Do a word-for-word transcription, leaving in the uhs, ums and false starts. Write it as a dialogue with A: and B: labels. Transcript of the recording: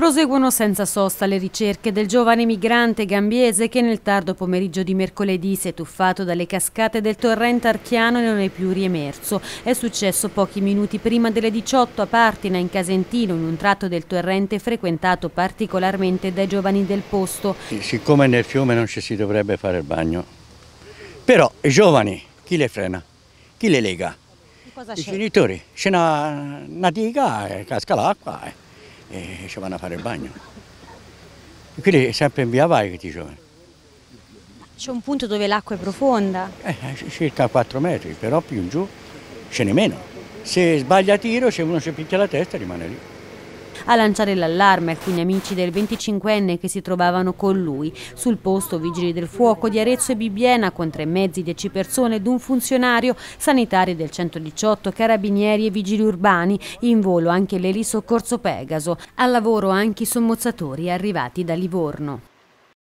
A: Proseguono senza sosta le ricerche del giovane migrante gambiese che nel tardo pomeriggio di mercoledì si è tuffato dalle cascate del torrente Archiano e non è più riemerso. È successo pochi minuti prima delle diciotto a Partina, in Casentino, in un tratto del torrente frequentato particolarmente dai giovani del posto.
B: Siccome nel fiume non ci si dovrebbe fare il bagno, però i giovani chi le frena? Chi le lega?
A: Cosa
B: I
A: c'è?
B: genitori. C'è una, una diga, e casca l'acqua e, e ci vanno a fare il bagno. E quindi sempre in via vai che ti giovani.
A: C'è un punto dove l'acqua è profonda.
B: Eh, circa quattro metri, però più in giù ce n'è meno. Se sbaglia tiro, se uno si picchia la testa rimane lì.
A: A lanciare l'allarme alcuni amici del venticinquenne che si trovavano con lui. Sul posto vigili del fuoco di Arezzo e Bibbiena con tre mezzi, dieci persone ed un funzionario, sanitari del centodiciotto, carabinieri e vigili urbani, in volo anche l'elisoccorso Pegaso. Al lavoro anche i sommozzatori arrivati da Livorno.